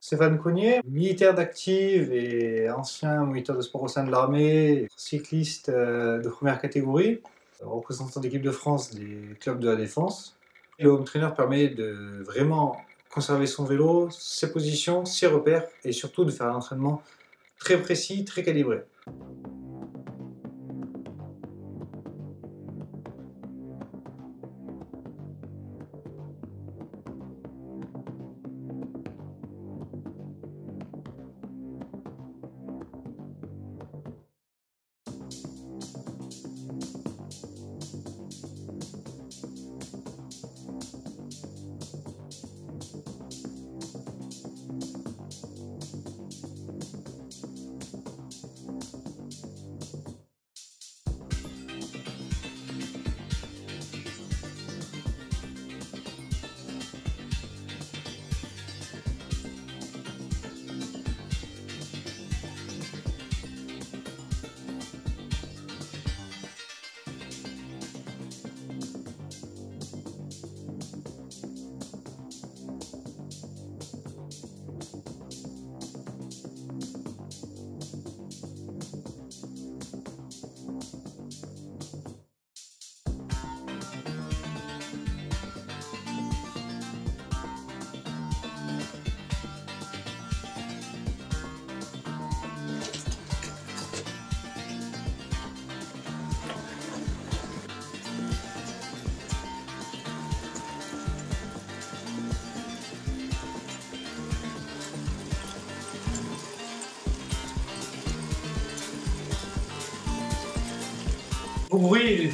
Stéphane Cougnier, militaire d'active et ancien moniteur de sport au sein de l'armée, cycliste de première catégorie, représentant d'équipe de France des clubs de la défense. Le home trainer permet de vraiment conserver son vélo, ses positions, ses repères et surtout de faire un entraînement très précis, très calibré. Au bruit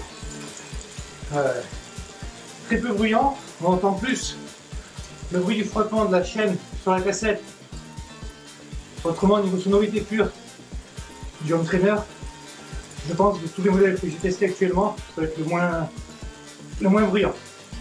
très peu bruyant, on entend plus le bruit du frottement de la chaîne sur la cassette. Autrement, au niveau sonorité pure du home trainer, je pense que tous les modèles que j'ai testés actuellement, ça va être le moins bruyant.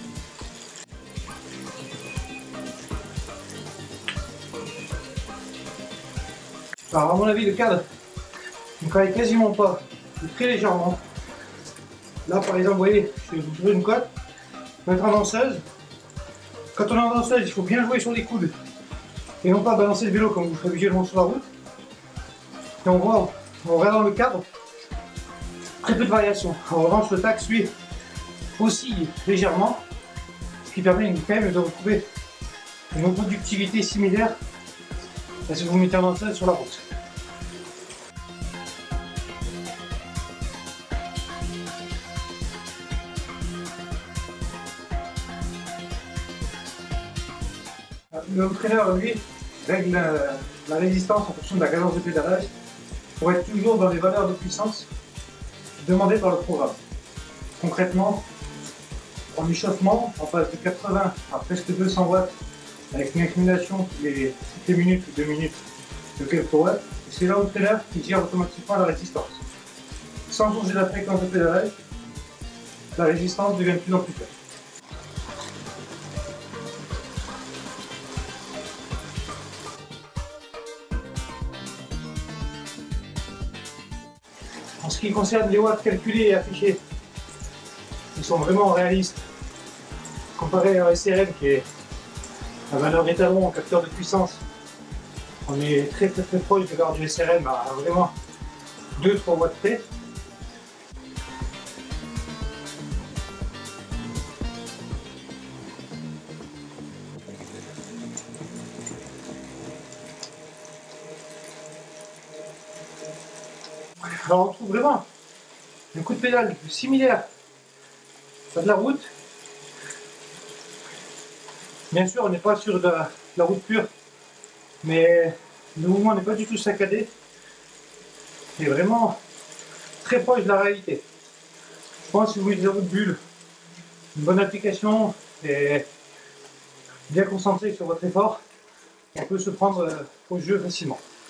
Alors à mon avis, le cadre ne travaille quasiment pas, très légèrement. Là par exemple, vous voyez, je vais vous trouver une cote, mettre en danseuse. Quand on est en danseuse, il faut bien jouer sur les coudes et non pas balancer le vélo comme vous le ferez visuellement sur la route. Et on voit, en regardant le cadre, très peu de variation. En revanche, le taxe lui oscille légèrement, ce qui permet quand même de retrouver une productivité similaire à ce que vous mettez en danseuse sur la route. Le home trainer, lui, règle la résistance en fonction de la cadence de pédalage pour être toujours dans les valeurs de puissance demandées par le programme. Concrètement, en échauffement, on passe de 80 à presque 200 watts avec une accumulation toutes les minutes ou 2 minutes de quelques watts. C'est le home trainer qui gère automatiquement la résistance. Sans changer la fréquence de pédalage, la résistance devient de plus en plus faible. En ce qui concerne les watts calculés et affichés, ils sont vraiment réalistes. Comparé à un SRM qui est la valeur étalon en capteur de puissance, on est très proche de l'ordre du SRM à vraiment 2-3 watts près. Alors on trouve vraiment un coup de pédale similaire à de la route. Bien sûr, on n'est pas sur de la route pure, mais le mouvement n'est pas du tout saccadé. C'est vraiment très proche de la réalité. Je pense que si vous mettez la route bulle, une bonne application et bien concentré sur votre effort, on peut se prendre au jeu facilement.